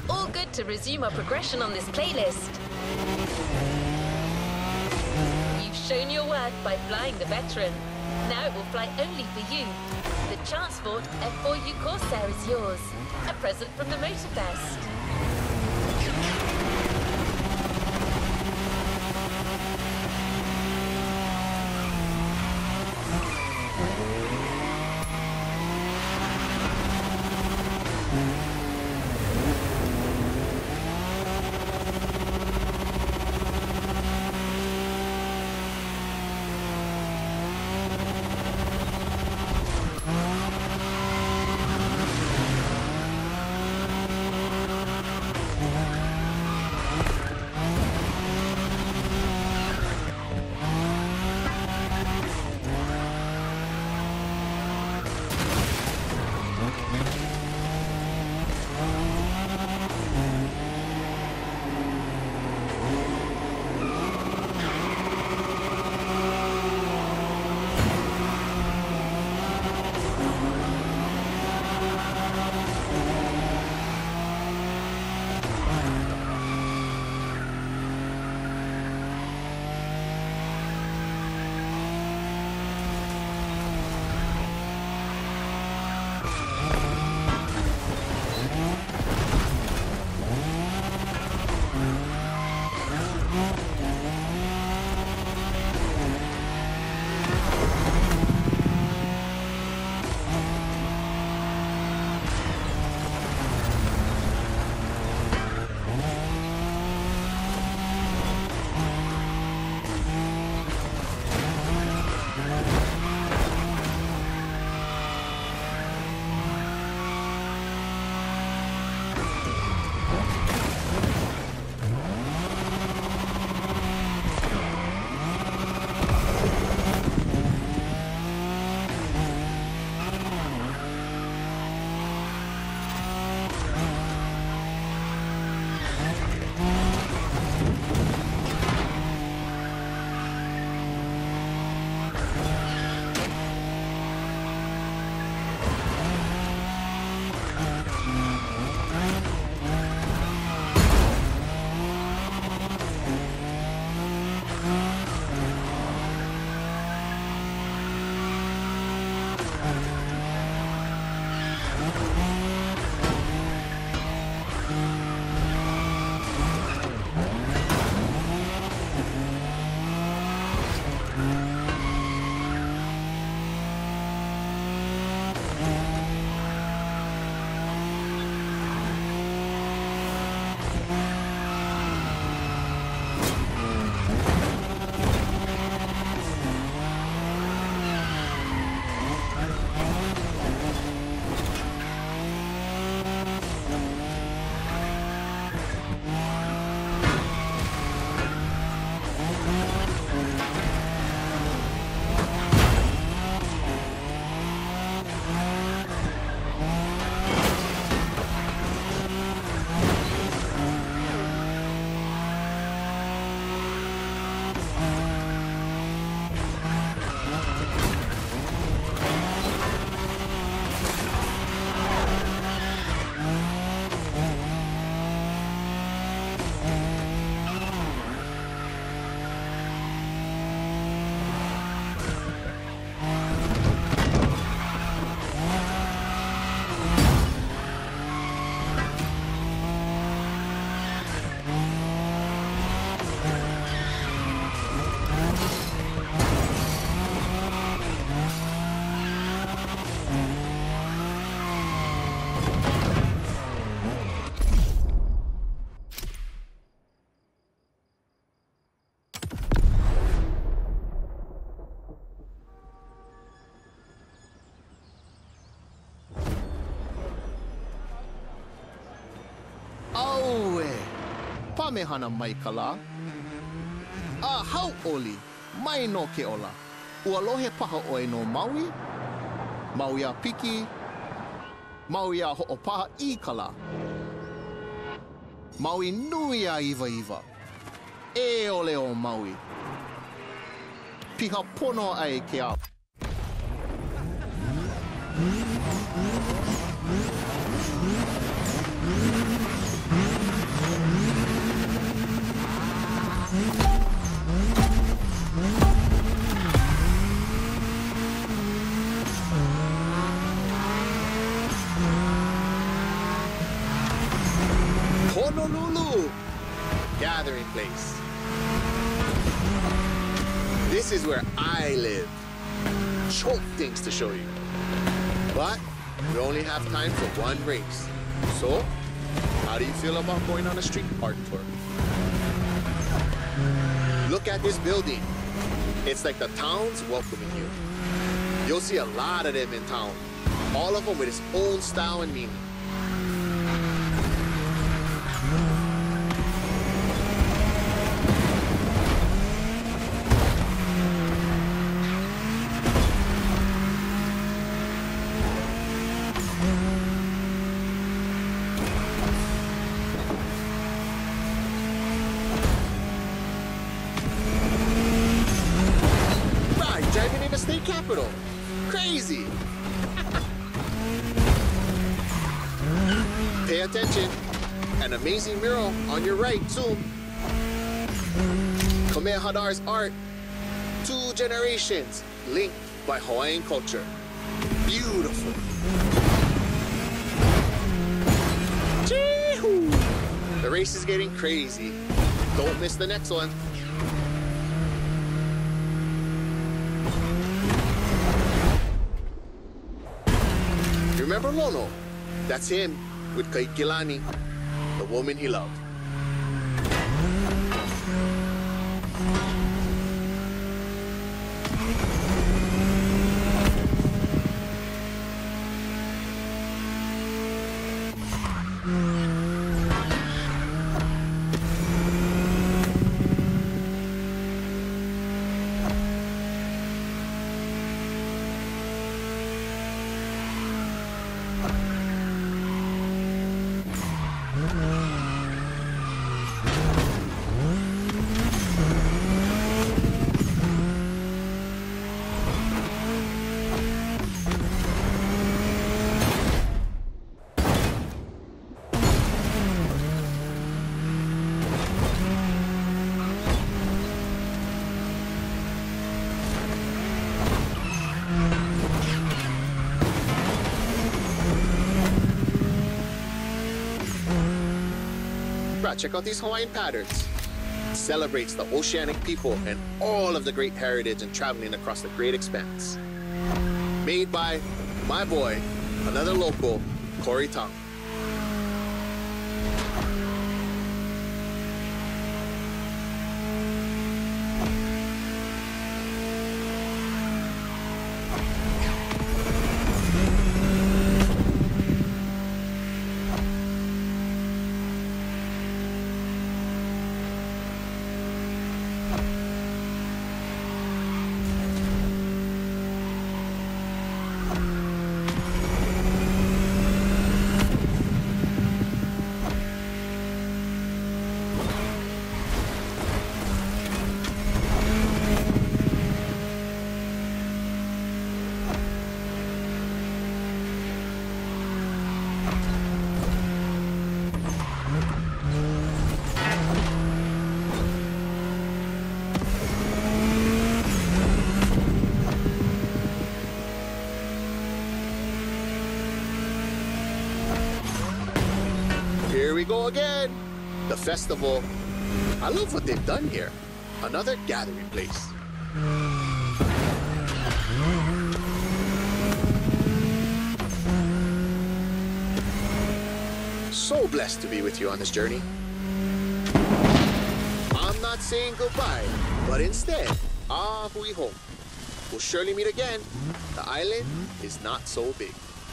All good to resume our progression on this playlist. You've shown your worth by flying the Veteran. Now it will fly only for you. The Chansport F4U Corsair is yours. A present from the Motorfest. Pamehana Maikala. Hau oli, mai no ke ola. Ualohe paha oe no Maui. Maui a piki. Maui a ho'opaha I kala. Maui nui a iwa iwa. E ole o Maui. Piha pono ai ke au. Honolulu, gathering place. This is where I live. Choke things to show you. But we only have time for one race. So, how do you feel about going on a street park tour? Look at this building. It's like the town's welcoming you. You'll see a lot of them in town. All of them with its own style and meaning. Driving in the state capitol. Crazy. Pay attention. An amazing mural on your right, too. Kamehameha's art. 2 generations linked by Hawaiian culture. Beautiful. Chee-hoo. The race is getting crazy. Don't miss the next one. Remember Lono? That's him with Kaikilani, the woman he loved. Check out these Hawaiian patterns. It celebrates the oceanic people and all of the great heritage and traveling across the great expanse. Made by my boy, another local, Corey Tong. Here we go again. The festival. I love what they've done here. Another gathering place. So blessed to be with you on this journey. I'm not saying goodbye, but instead, hui home. We'll surely meet again. The island is not so big.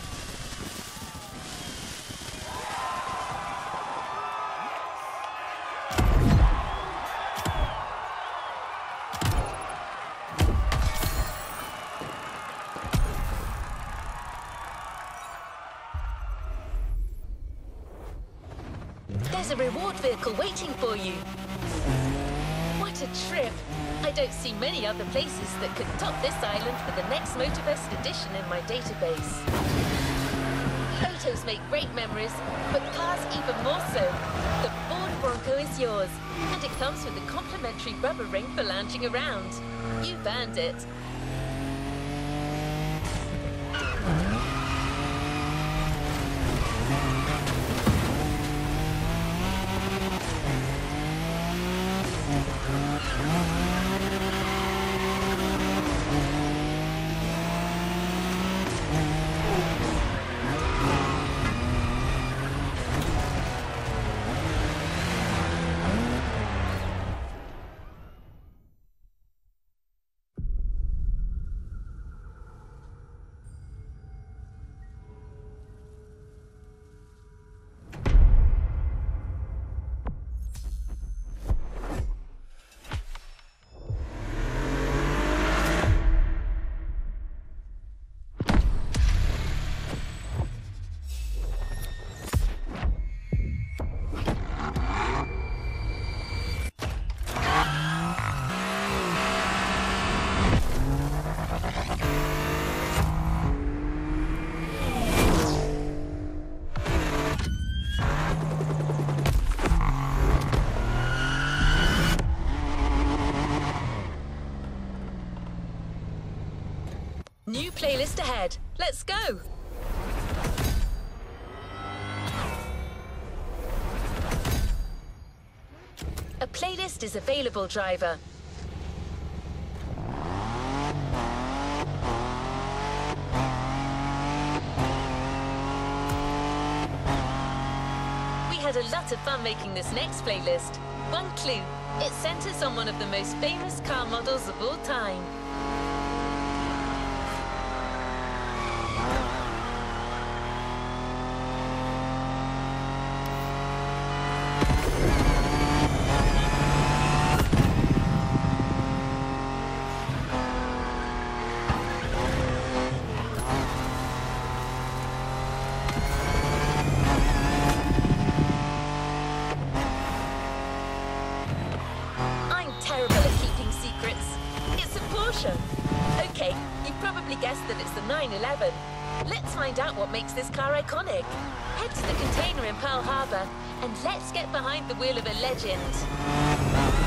There's a reward vehicle waiting for you. What a trip. I don't see many other places that could top this island for the next Motorfest edition in my database. Photos make great memories, but cars even more so. The Ford Bronco is yours, and it comes with a complimentary rubber ring for lounging around. You've earned it. ahead. Let's go. A playlist is available, driver. We had a lot of fun making this next playlist. One clue, it centers on one of the most famous car models of all time. Okay, you've probably guessed that it's the 911. Let's find out what makes this car iconic. Head to the container in Pearl Harbor and let's get behind the wheel of a legend.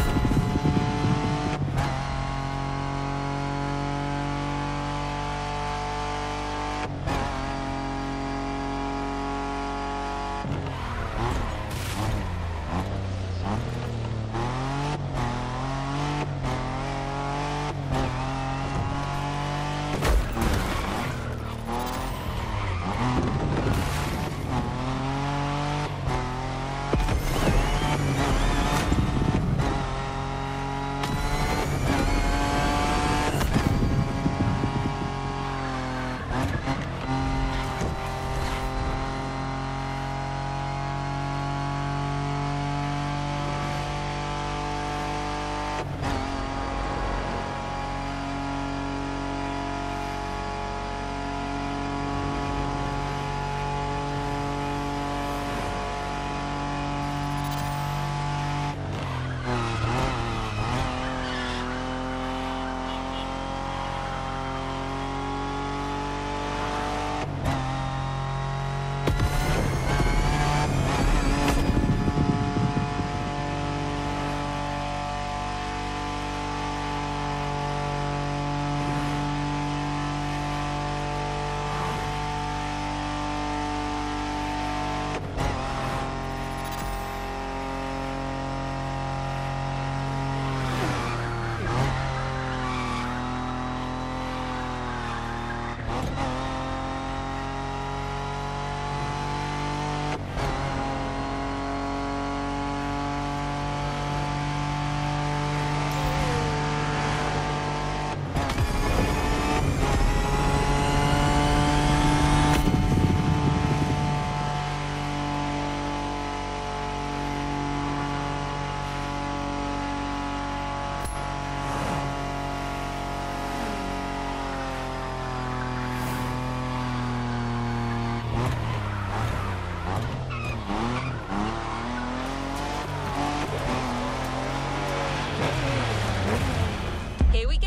Here we go.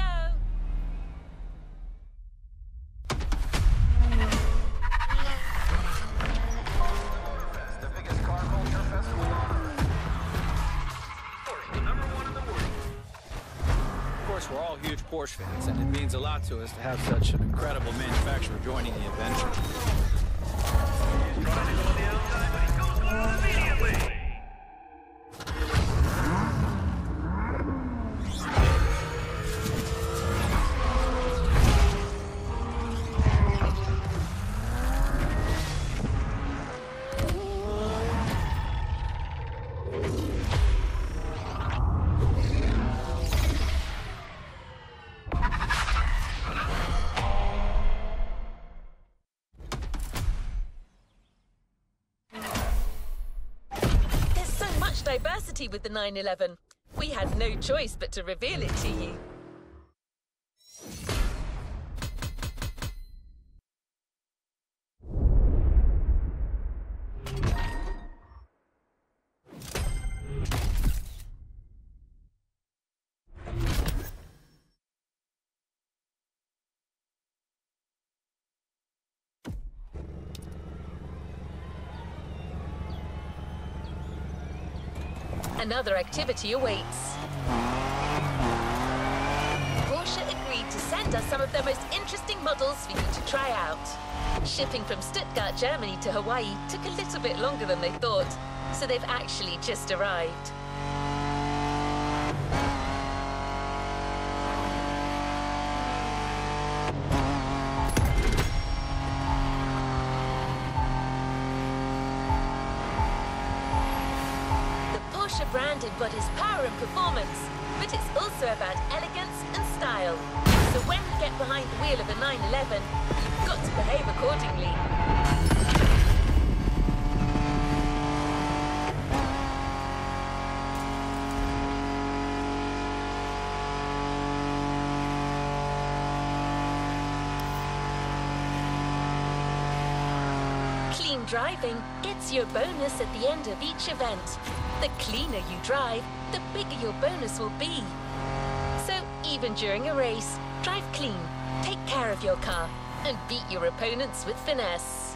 The biggest car culture festival on Earth. Porsche, #1 in the world. Of course, we're all huge Porsche fans, and it means a lot to us to have such an incredible manufacturer joining the adventure. He's trying to go on the outside, but he goes for it immediately. Diversity with the 911. We had no choice but to reveal it to you. Another activity awaits. Porsche agreed to send us some of their most interesting models for you to try out. Shipping from Stuttgart, Germany to Hawaii took a little bit longer than they thought, so they've actually just arrived. Porsche brand embodies power and performance, but it's also about elegance and style. So when you get behind the wheel of a 911, you've got to behave accordingly. Clean driving gets you a bonus at the end of each event. The cleaner you drive, the bigger your bonus will be. So even during a race, drive clean, take care of your car, and beat your opponents with finesse.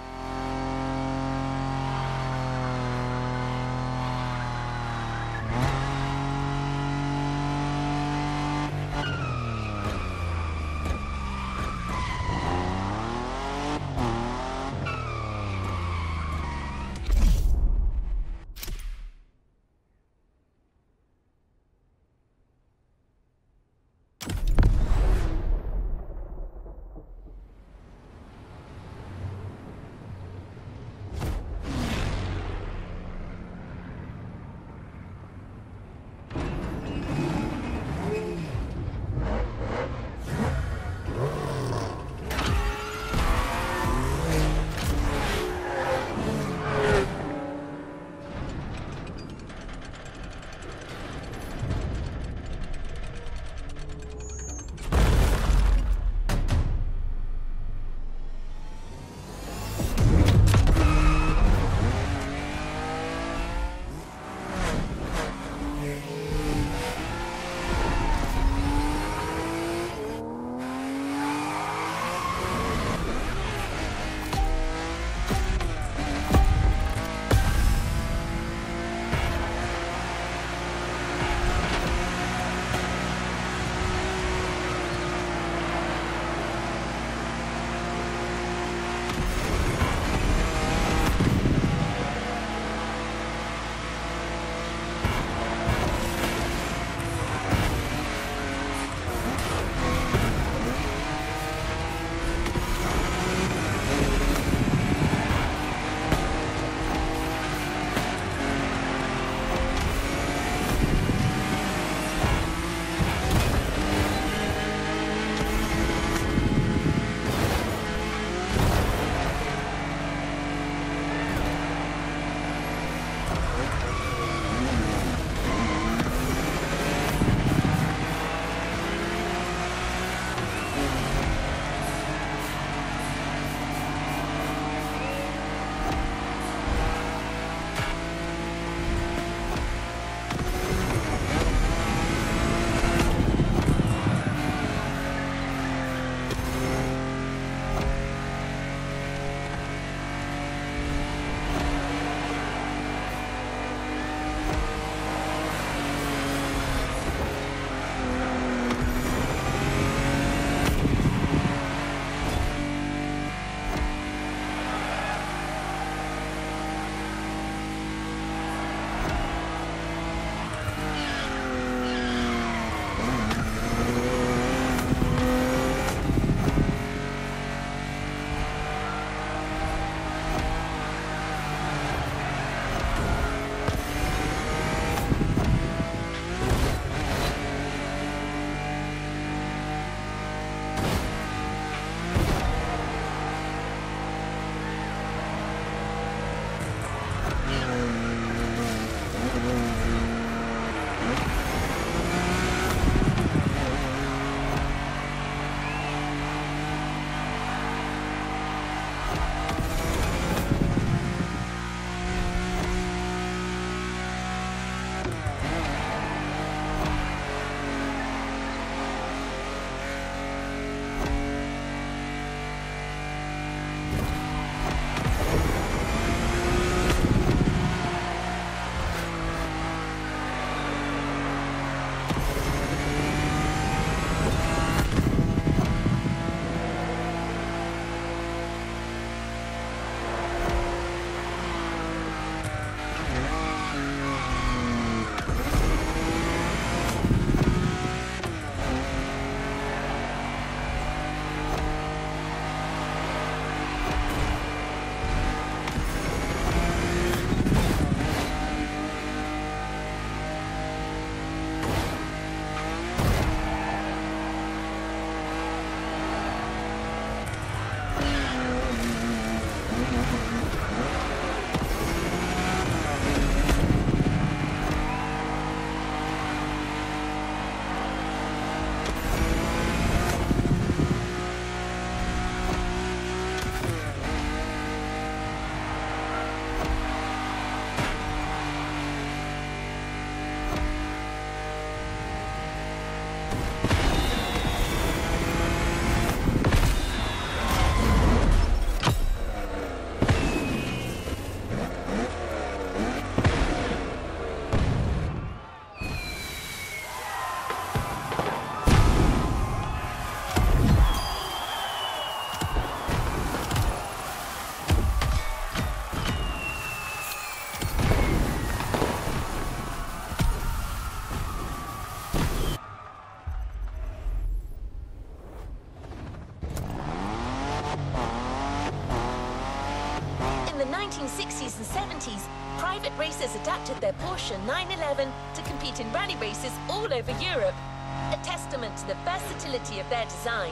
1960s and 70s, private racers adapted their Porsche 911 to compete in rally races all over Europe, a testament to the versatility of their design.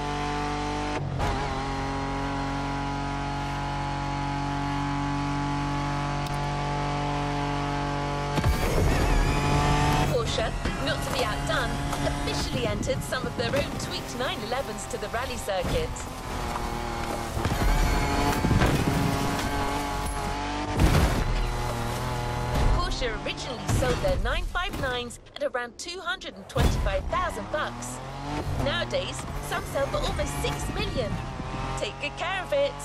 Porsche, not to be outdone, officially entered some of their own tweaked 911s to the rally circuit. Porsche originally sold their 959s at around $225,000. Nowadays, some sell for almost $6 million. Take good care of it.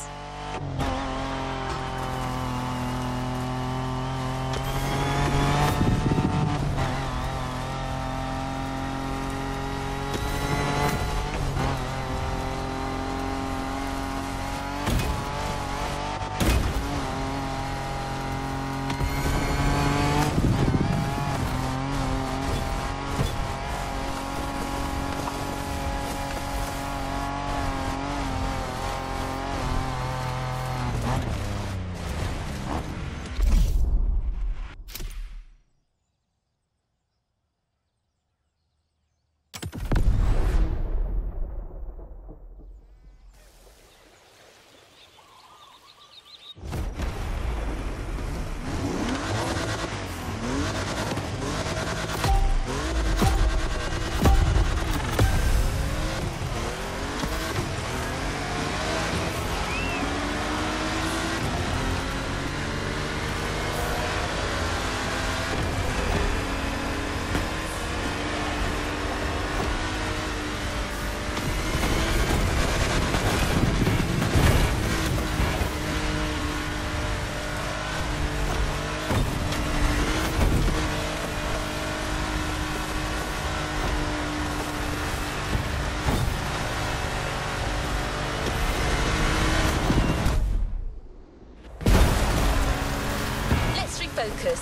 Focus.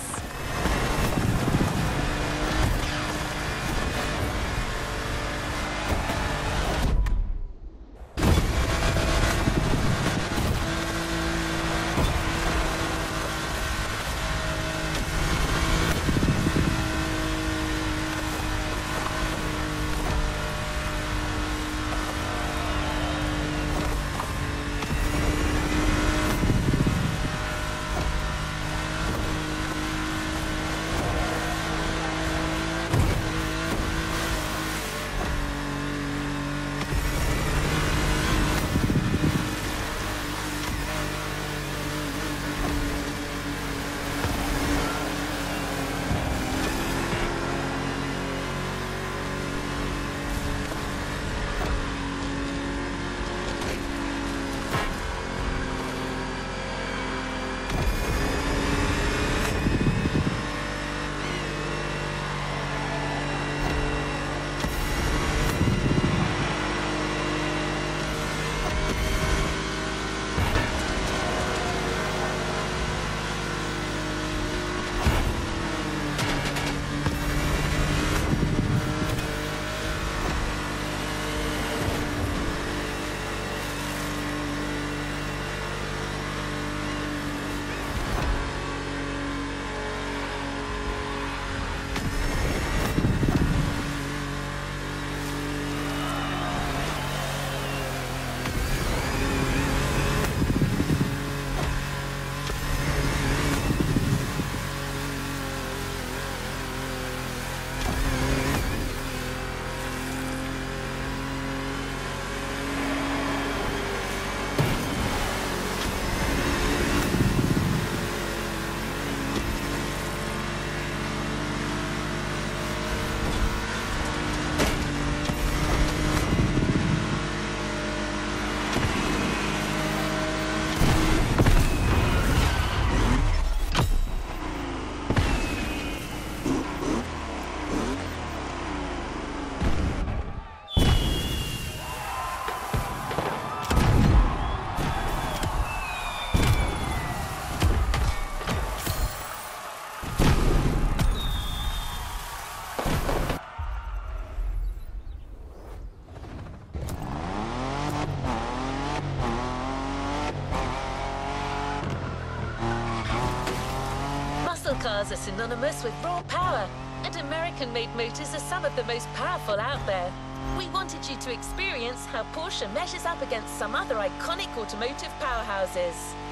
Muscle cars are synonymous with raw power, and American-made motors are some of the most powerful out there. We wanted you to experience how Porsche measures up against some other iconic automotive powerhouses.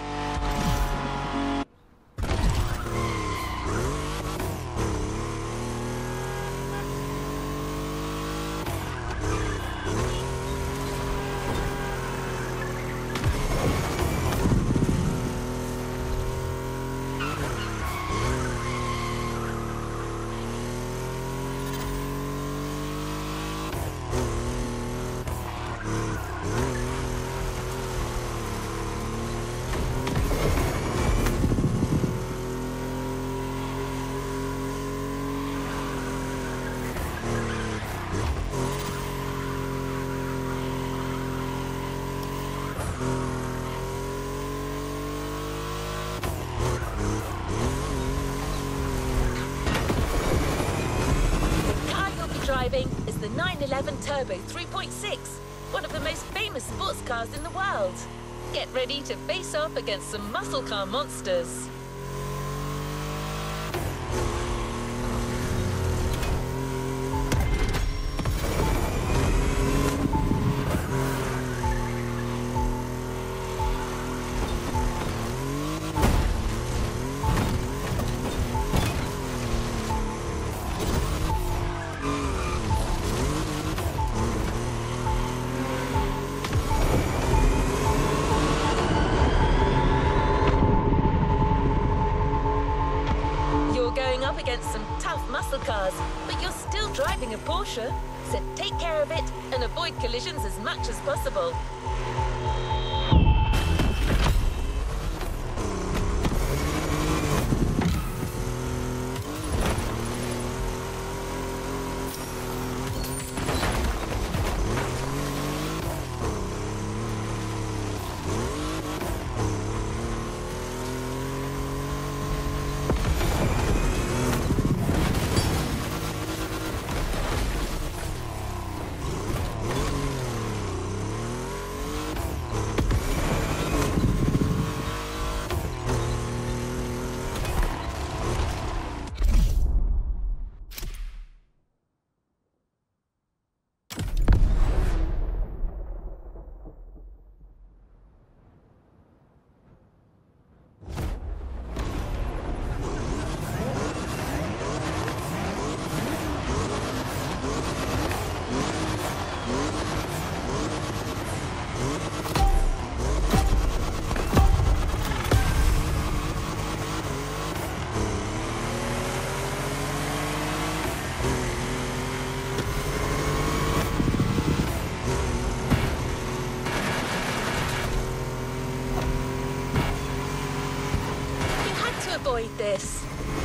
Driving is the 911 Turbo 3.6, one of the most famous sports cars in the world. Get ready to face off against some muscle car monsters. Up against some tough muscle cars, but you're still driving a Porsche, so take care of it and avoid collisions as much as possible. Avoid this.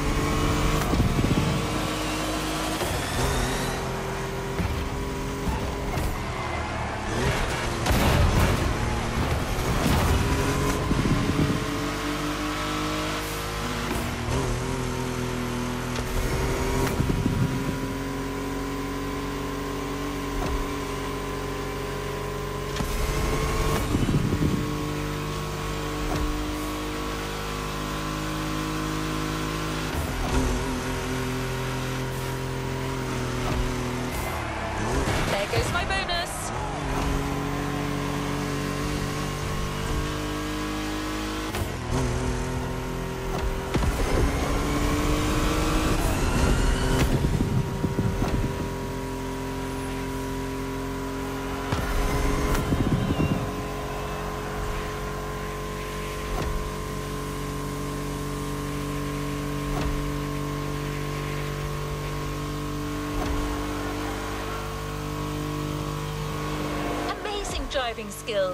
There goes my bonus. Driving skills.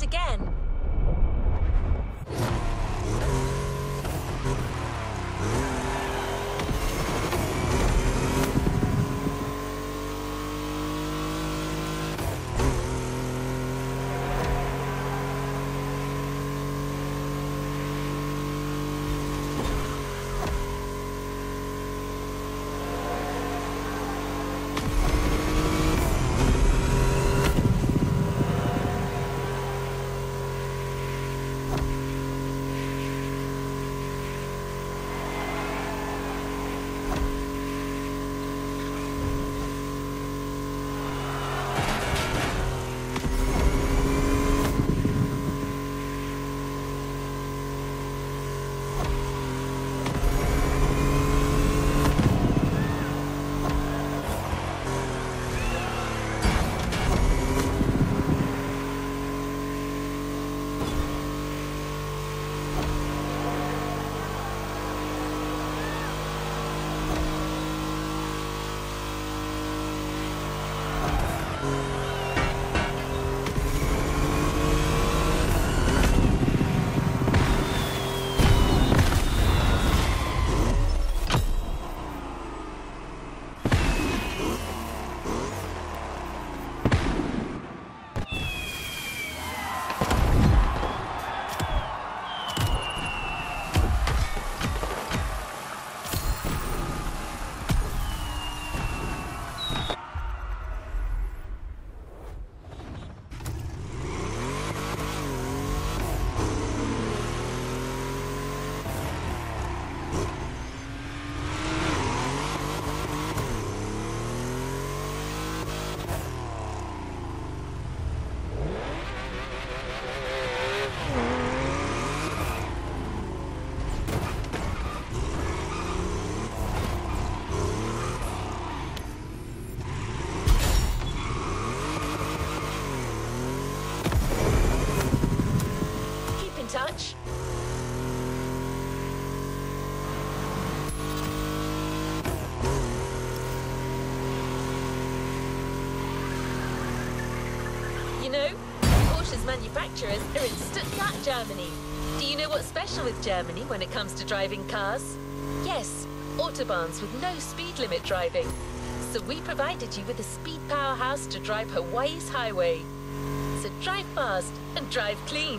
again. Touch. You know, Porsche's manufacturers are in Stuttgart, Germany. Do you know what's special with Germany when it comes to driving cars? Yes, Autobahns with no speed limit driving. So we provided you with a speed powerhouse to drive Hawaii's highway. So drive fast and drive clean.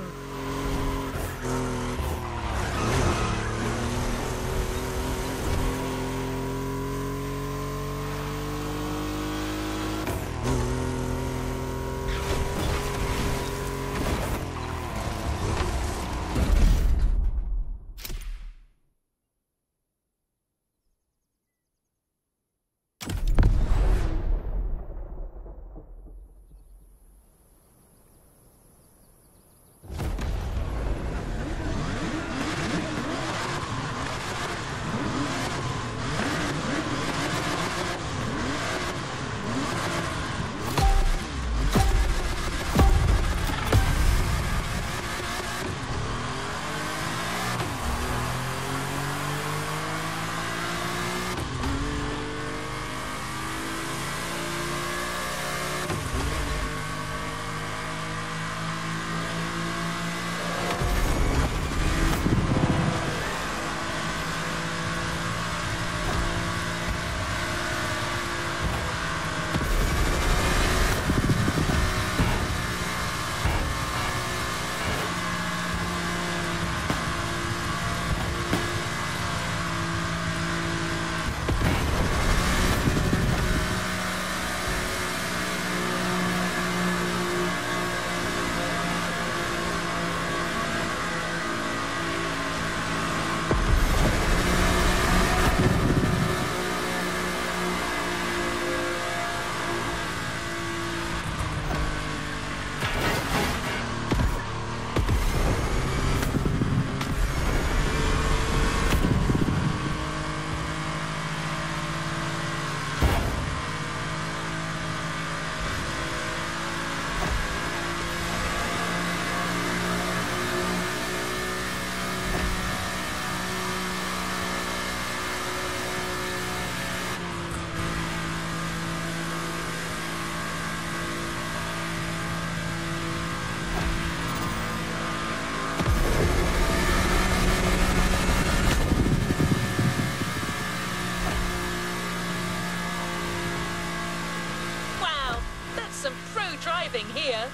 some pro driving here.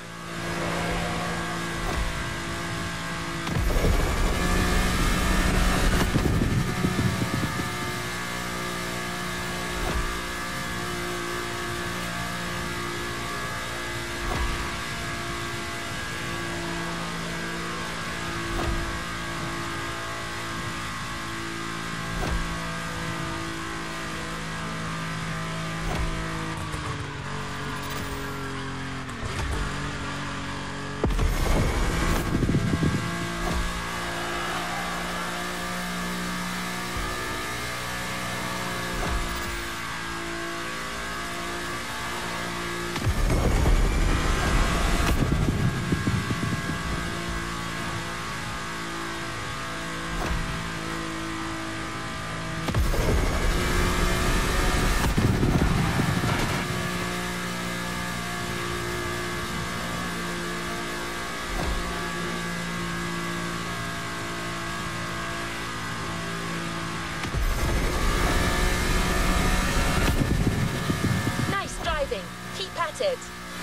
Keep at it.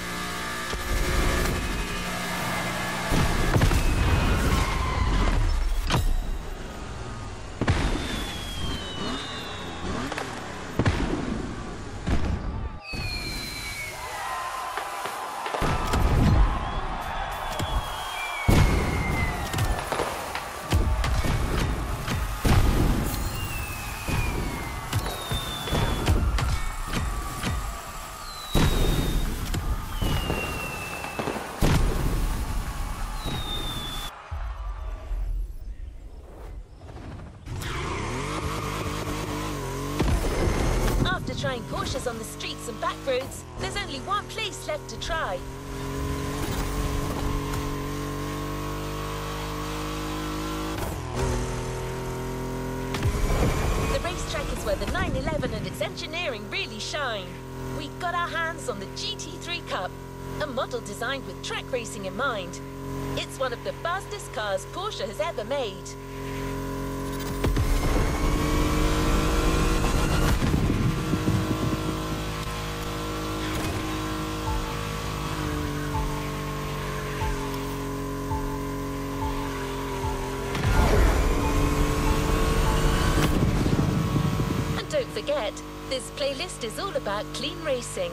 After trying Porsches on the streets and back roads, there's only one place left to try. The racetrack is where the 911 and its engineering really shine. We got our hands on the GT3 Cup, a model designed with track racing in mind. It's one of the fastest cars Porsche has ever made. Don't forget, this playlist is all about clean racing.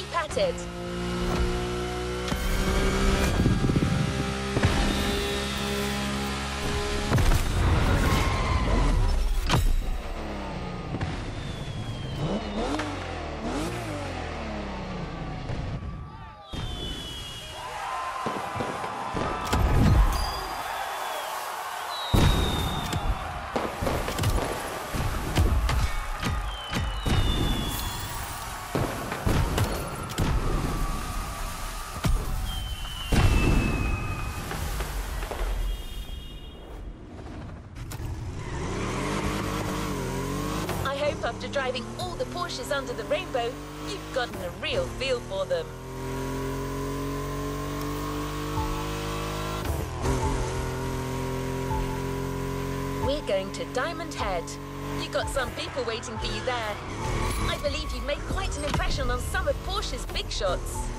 patted. After driving all the Porsches under the rainbow, you've gotten a real feel for them. We're going to Diamond Head. You got some people waiting for you there. I believe you've made quite an impression on some of Porsche's big shots.